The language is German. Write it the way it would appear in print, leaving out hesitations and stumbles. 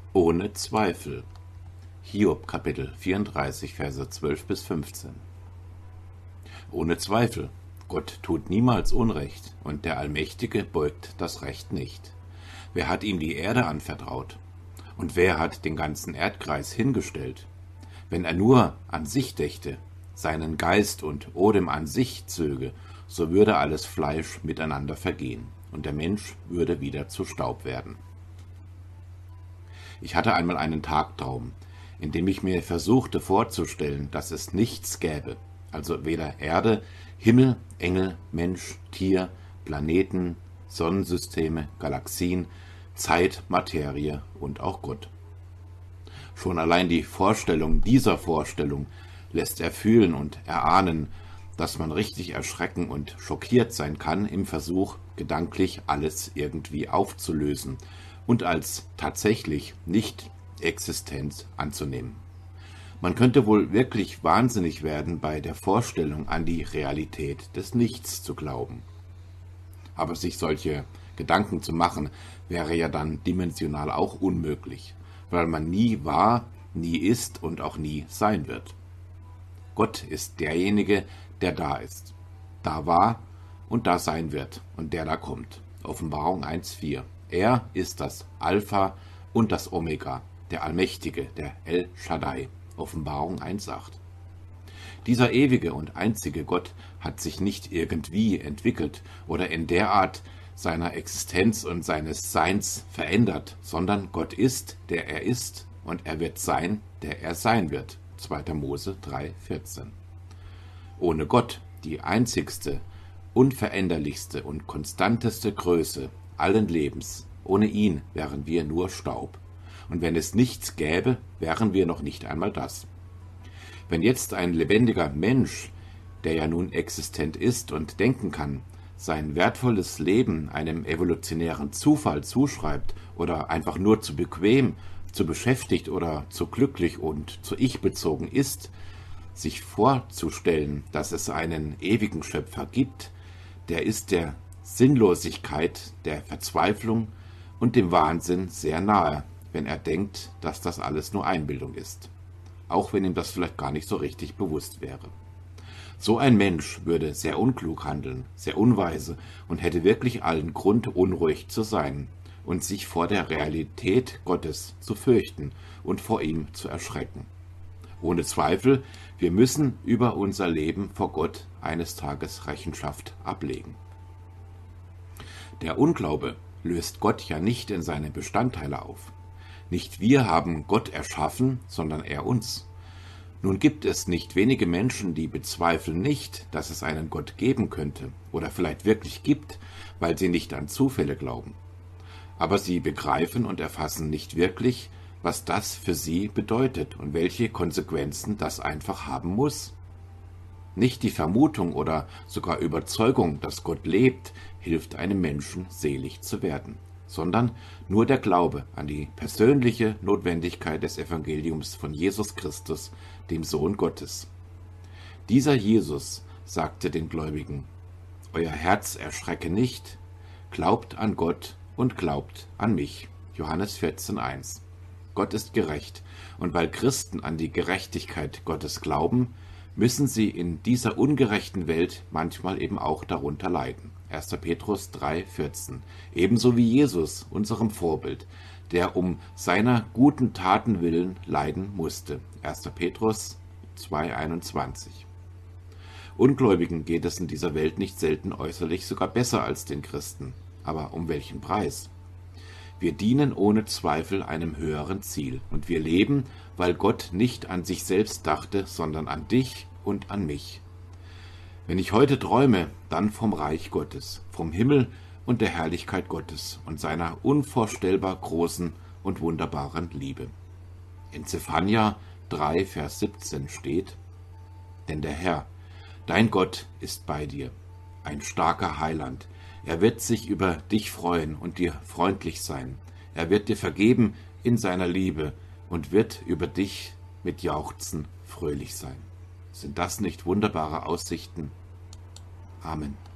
Ohne Zweifel. Hiob Kapitel 34, Verse 12 bis 15. Ohne Zweifel, Gott tut niemals Unrecht, und der Allmächtige beugt das Recht nicht. Wer hat ihm die Erde anvertraut? Und wer hat den ganzen Erdkreis hingestellt? Wenn er nur an sich dächte, seinen Geist und Odem an sich zöge, so würde alles Fleisch miteinander vergehen, und der Mensch würde wieder zu Staub werden. Ich hatte einmal einen Tagtraum, in dem ich mir versuchte vorzustellen, dass es nichts gäbe, also weder Erde, Himmel, Engel, Mensch, Tier, Planeten, Sonnensysteme, Galaxien, Zeit, Materie und auch Gott. Schon allein die Vorstellung dieser Vorstellung lässt erfühlen und erahnen, dass man richtig erschrecken und schockiert sein kann im Versuch, gedanklich alles irgendwie aufzulösen und als tatsächlich nicht existent anzunehmen. Man könnte wohl wirklich wahnsinnig werden bei der Vorstellung, an die Realität des Nichts zu glauben. Aber sich solche Gedanken zu machen, wäre ja dann dimensional auch unmöglich, weil man nie war, nie ist und auch nie sein wird. Gott ist derjenige, der da ist, da war und da sein wird und der da kommt. Offenbarung 1,4. Er ist das Alpha und das Omega, der Allmächtige, der El Shaddai. Offenbarung 1,8. Dieser ewige und einzige Gott hat sich nicht irgendwie entwickelt oder in der Art seiner Existenz und seines Seins verändert, sondern Gott ist, der er ist, und er wird sein, der er sein wird. 2. Mose 3,14. Ohne Gott, die einzigste, unveränderlichste und konstanteste Größe allen Lebens, ohne ihn wären wir nur Staub. Und wenn es nichts gäbe, wären wir noch nicht einmal das. Wenn jetzt ein lebendiger Mensch, der ja nun existent ist und denken kann, sein wertvolles Leben einem evolutionären Zufall zuschreibt oder einfach nur zu bequem, zu beschäftigt oder zu glücklich und zu ich-bezogen ist, sich vorzustellen, dass es einen ewigen Schöpfer gibt, der ist der Sinnlosigkeit, der Verzweiflung und dem Wahnsinn sehr nahe, wenn er denkt, dass das alles nur Einbildung ist, auch wenn ihm das vielleicht gar nicht so richtig bewusst wäre. So ein Mensch würde sehr unklug handeln, sehr unweise und hätte wirklich allen Grund, unruhig zu sein und sich vor der Realität Gottes zu fürchten und vor ihm zu erschrecken. Ohne Zweifel, wir müssen über unser Leben vor Gott eines Tages Rechenschaft ablegen. Der Unglaube löst Gott ja nicht in seine Bestandteile auf. Nicht wir haben Gott erschaffen, sondern er uns. Nun gibt es nicht wenige Menschen, die bezweifeln nicht, dass es einen Gott geben könnte oder vielleicht wirklich gibt, weil sie nicht an Zufälle glauben. Aber sie begreifen und erfassen nicht wirklich, was das für sie bedeutet und welche Konsequenzen das einfach haben muss. Nicht die Vermutung oder sogar Überzeugung, dass Gott lebt, hilft einem Menschen, selig zu werden, sondern nur der Glaube an die persönliche Notwendigkeit des Evangeliums von Jesus Christus, dem Sohn Gottes. Dieser Jesus sagte den Gläubigen: Euer Herz erschrecke nicht, glaubt an Gott und glaubt an mich. Johannes 14,1. Gott ist gerecht, und weil Christen an die Gerechtigkeit Gottes glauben, müssen sie in dieser ungerechten Welt manchmal eben auch darunter leiden. 1. Petrus 3,14. Ebenso wie Jesus, unserem Vorbild, der um seiner guten Taten willen leiden musste. 1. Petrus 2,21. Ungläubigen geht es in dieser Welt nicht selten äußerlich sogar besser als den Christen. Aber um welchen Preis? Wir dienen ohne Zweifel einem höheren Ziel, und wir leben, weil Gott nicht an sich selbst dachte, sondern an dich und an mich. Wenn ich heute träume, dann vom Reich Gottes, vom Himmel und der Herrlichkeit Gottes und seiner unvorstellbar großen und wunderbaren Liebe. In Zephania 3, Vers 17 steht: Denn der Herr, dein Gott, ist bei dir, ein starker Heiland. Er wird sich über dich freuen und dir freundlich sein. Er wird dir vergeben in seiner Liebe und wird über dich mit Jauchzen fröhlich sein. Sind das nicht wunderbare Aussichten? Amen.